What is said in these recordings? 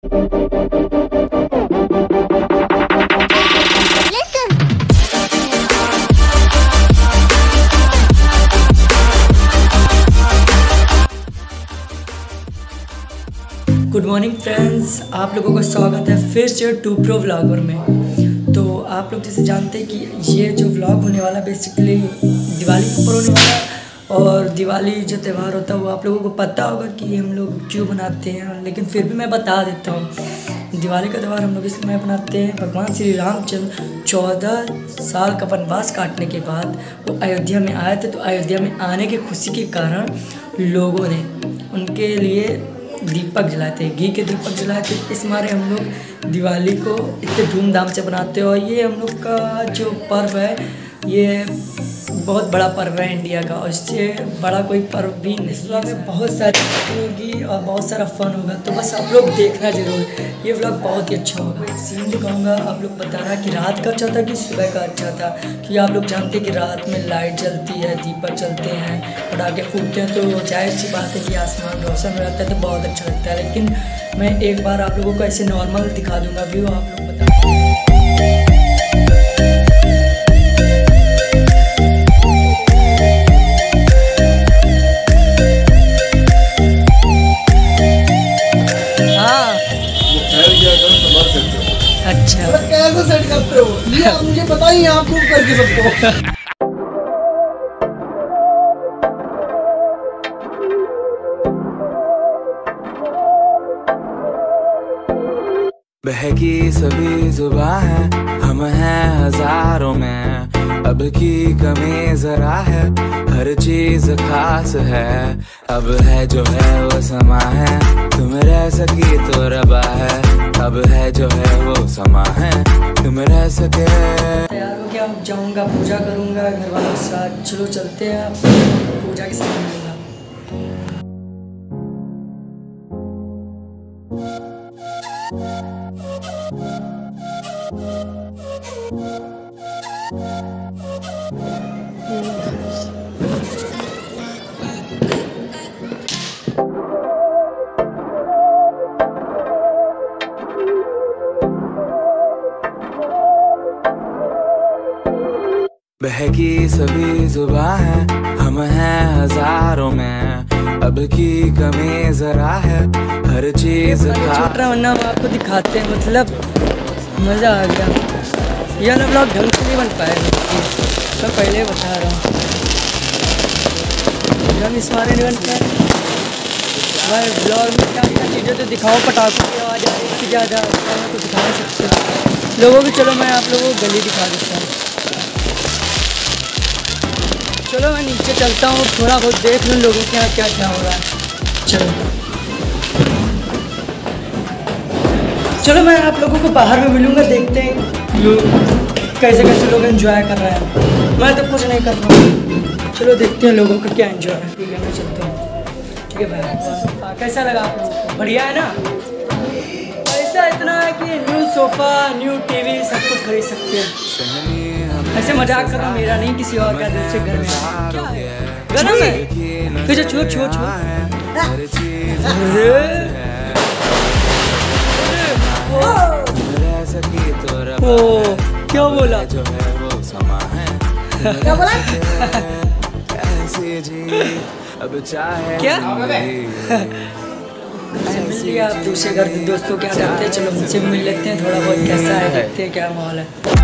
Good morning friends, आप लोगों का स्वागत है फिर से टू प्रो व्लॉगर में। तो आप लोग जैसे जानते हैं कि ये जो व्लॉग होने वाला बेसिकली दिवाली के ऊपर होने वाला, और दिवाली जो त्यौहार होता है वो आप लोगों को पता होगा कि हम लोग क्यों बनाते हैं, लेकिन फिर भी मैं बता देता हूँ। दिवाली का त्यौहार हम लोग इसलिए मनाते हैं, भगवान श्री रामचंद्र 14 साल का वनवास काटने के बाद वो अयोध्या में आए थे। तो अयोध्या में आने की खुशी के कारण लोगों ने उनके लिए दीपक जलाए थे, घी के दीपक जलाए थे। इस मारे हम लोग दिवाली को इतने धूमधाम से बनाते हैं। और ये हम लोग का जो पर्व है ये बहुत बड़ा पर्व है इंडिया का, और इससे बड़ा कोई पर्व भी नहीं। इस व्लॉग में बहुत सारी बातें होगी और बहुत सारा फन होगा, तो बस आप लोग देखना जरूर। ये व्लॉग बहुत ही अच्छा होगा। एक सीन दिखाऊंगा, आप लोग बताना कि रात का अच्छा था कि सुबह का अच्छा था। क्योंकि आप लोग जानते हैं कि रात में लाइट जलती है, दीपक जलते हैं, पटाखे फूटते हैं, तो जाहिर सी बात है कि आसमान रोशन रहता है तो बहुत अच्छा लगता है। लेकिन मैं एक बार आप लोगों को ऐसे नॉर्मल दिखा दूँगा व्यू, आप लोग बता। अच्छा, कैसे सेट करते हो ये आप मुझे बताइए, आप प्रूव करके सबको। बहकी सभी जुबां है, हम हैं हजारों में, अब की कमी जरा है, हर चीज खास है। अब है जो है वो समा है, तुम रह सकी तो रबा है। अब है जो है वो समा है, तुम रह सके। तैयार हो गया, अब जाऊँगा पूजा करूँगा घर वालों के साथ। चलो चलते हैं, आप पूजा के साथ मिलूँगा। बहकी सभी जुबां है, हम हैं हजारों में, अब की कमी जरा है, हर चीज छोटा वरना हम आपको दिखाते हैं, मतलब मज़ा आ गया। ये वाला ब्लॉग ढंग से नहीं बन पाएगा, मैं पहले बता रहा हूँ। जब इस बारे नहीं बन पाए भाई ब्लॉग में क्या क्या चीज़ें तो दिखाओ, पटाखों की आवाज़ आ रही थी ज़्यादा, तो दिखा नहीं सकते लोगों की। चलो मैं आप लोगों को गली दिखा देता हूँ। चलो मैं नीचे चलता हूँ, थोड़ा बहुत देख लूँ लोगों के यहाँ क्या क्या हो रहा है। चलो मैं आप लोगों को बाहर में मिलूँगा, देखते हैं लोग कैसे कैसे लोग एंजॉय कर रहे हैं। मैं तो कुछ नहीं कर रहा हूँ, चलो देखते हैं लोगों का क्या एंजॉय है। ठीक है, मैं चलता हूँ। ठीक है भाई, कैसा लगा आप लोगों को? बढ़िया है ना? पैसा इतना है कि न्यू सोफ़ा, न्यू टीवी सब कुछ खरीद सकते हैं। ऐसे मजाक कर रहा हूँ, मेरा नहीं किसी और का दिल से घर में गरम है। तुझे छो छो छो ओ क्या बोला? जो है वो समा है, क्या बोला? ऐसे जी अब चाहे क्या मिल लिया आप दूसरे घर के दोस्तों क्या करते हैं। चलो उनसे मिल लेते हैं, थोड़ा बहुत कैसा है देखते हैं क्या माहौल है।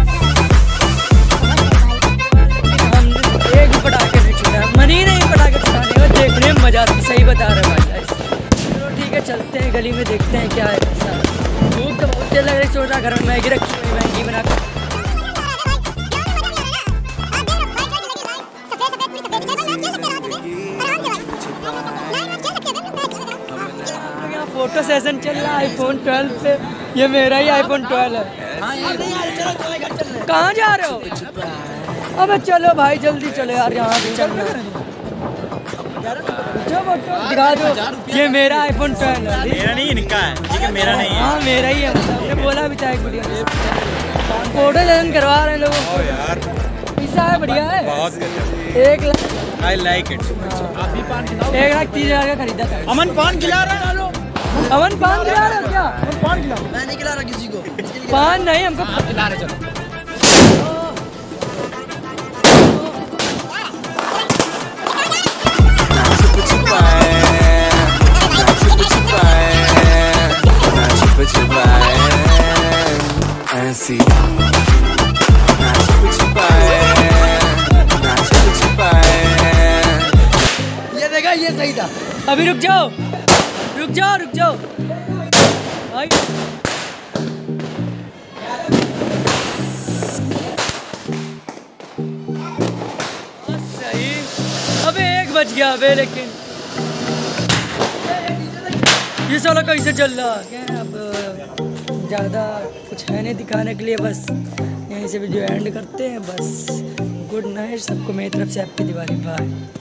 एक पटाखे नहीं छूटा, मन ही नहीं पटाखे छुटाने का, देखने में मजा आता। सही बता रहे भाई। चलो ठीक है, चलते हैं गली में, देखते हैं क्या है। भूख तो बहुत देर लग रही, सोच रहा घर में मैगी रखी हुई, मैगी बना कर फोटो सेशन चल रहा है आईफोन 12 पे। ये मेरा ही आईफोन 12 है। कहाँ जा रहे हो? अबे चलो भाई जल्दी चलो यार, यहाँ भी चलना है। दिखा दो, ये मेरा आईफोन 12 है। मेरा नहीं, इनका है। ठीक है, मेरा नहीं है। हाँ मेरा ही है, ये बोला भी था एक वीडियो में। फोटो सेशन करवा रहे हैं लोग यार। पैसा है, बढ़िया है, बहुत 1 लाख। I like it. 1,30,000 का खरीदा था। अमन पान खिला रहा है। अमन पान खिला रहा है क्या? पान पान नहीं हमको खिला रहे चलो। ऐसी ये देखा, ये सही था। अभी रुक जाओ रुक जाओ रुक जाओ भाई। सही। अबे 1 बज गया अबे, लेकिन ये साला कैसे चल रहा है? अब ज़्यादा कुछ है नहीं दिखाने के लिए, बस यहीं से वीडियो एंड करते हैं। बस गुड नाइट सबको मेरी तरफ से, हैप्पी दिवाली, बाय।